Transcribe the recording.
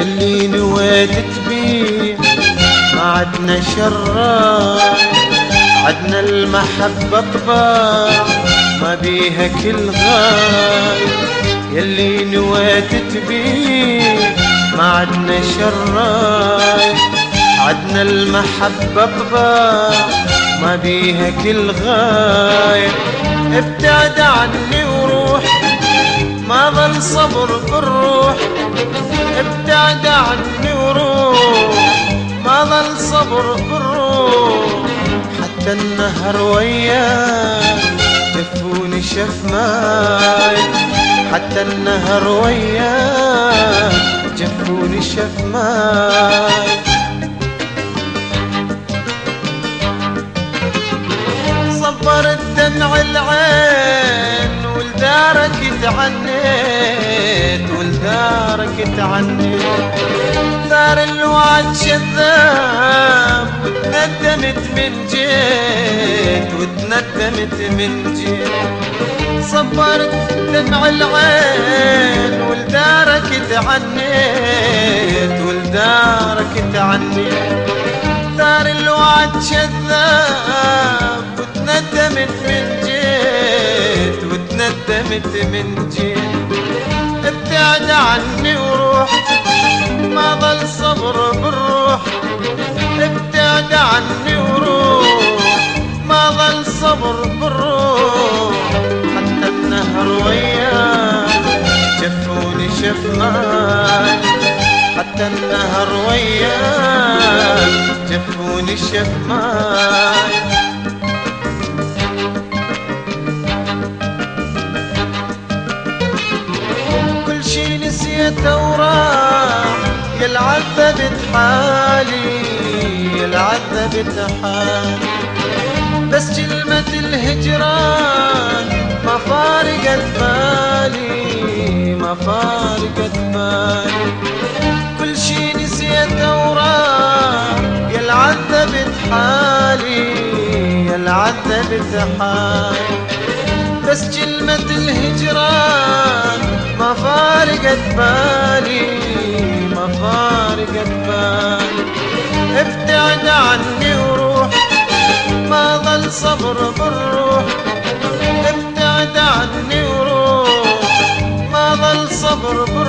يلي نويت تبيع ما عدنا شراي، عدنا المحبة طباع ما بيها كل غاي. يلي نويت تبيع ما عدنا شراي، عدنا المحبة طباع ما بيها كل غاية. ابتعد عني وروح ما ظل صبر بالروح، ابتعد عني وروح ما ظل صبر بالروح. حتى النهر وياك جفوني شف ماي، حتى النهر وياك جفوني شف ماي. صبرت دمع العين ولدارك تعنيت، ولدارك تعنيت. ثار الوعد شذاب وتندمت من جيت، وتندمت من جيت. صبرت دمع العين ولدارك تعنيت، ولدارك تعنيت. ثار الوعد شذاب وتندمت من جيت، وتندمت من جيت. ابتعد عني وروح ما ظل صبر بالروح، ابتعد عني وروح ما ظل صبر بالروح. حتى النهر وياك جفوني شف ماي، حتى النهر وياك جفوني شف ماي. كل شي نسيته وراح يلعذبت حالي، يلعذبت حالي. بس كلمة الهجران ما فارقت بالي، ما فارقت بالي. كل شي نسيته وراح يلعذبت حالي، يلعذبت حالي. بس كلمة الهجران ما فارقت بالي، ما فارقت بالي. ابتعد عني وروح ما ظل صبر بالروح، ابتعد عني وروح ما ظل صبر بالروح.